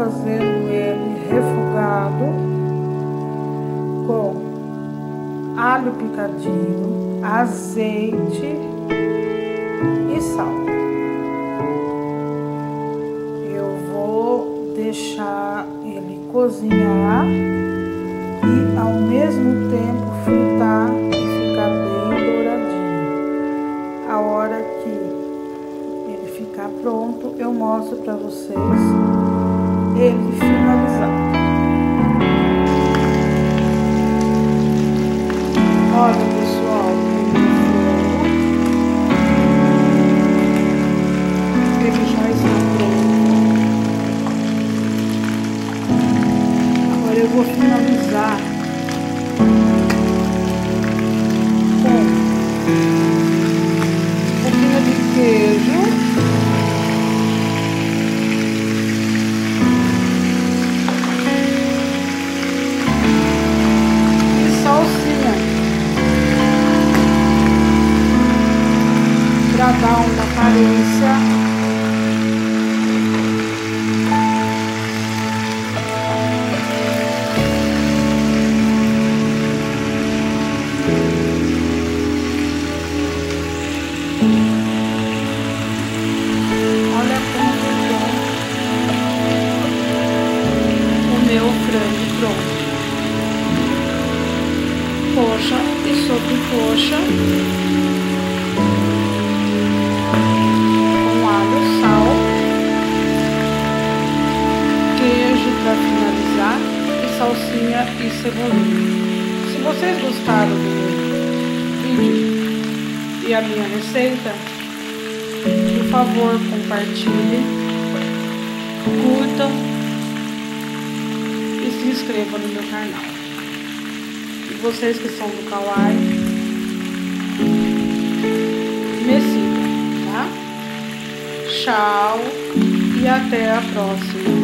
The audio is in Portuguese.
fazendo ele refogado com alho picadinho, azeite e sal. Eu vou deixar ele cozinhar e ao mesmo tempo fritar e ficar bem douradinho. A hora que ele ficar pronto, eu mostro para vocês ele finalizado. Olha, pessoal, ele já está pronto. Agora eu vou finalizar com um pouquinho de queijo. Para dar uma aparência olha como ficou o meu frango pronto. Coxa e sobrecoxa com alho, sal, queijo para finalizar e salsinha e cebolinha. Se vocês gostaram do meu vídeo e a minha receita, por favor, compartilhem, curtam e se inscrevam no meu canal. E vocês que são do Kawaii, me sigam, tá? Tchau e até a próxima.